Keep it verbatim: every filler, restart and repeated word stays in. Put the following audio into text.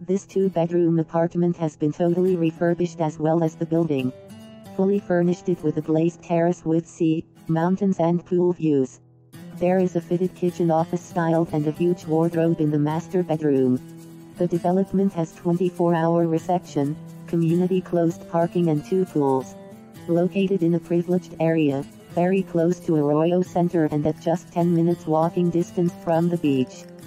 This two-bedroom apartment has been totally refurbished as well as the building. Fully furnished it with a glazed terrace with sea, mountains and pool views. There is a fitted kitchen office style and a huge wardrobe in the master bedroom. The development has twenty-four hour reception, community closed parking and two pools. Located in a privileged area, very close to Arroyo Center and at just ten minutes walking distance from the beach.